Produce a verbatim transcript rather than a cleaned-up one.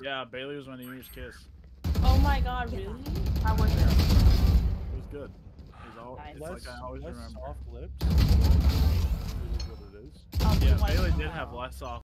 Yeah, Bailey was my New Year's kiss. Oh my god, really? I was Yeah. there. It was good. It's, all, Nice. it's Less, like I always less remember. soft lips. It is what it is. I'll do Yeah, one Bailey did tomorrow. have less off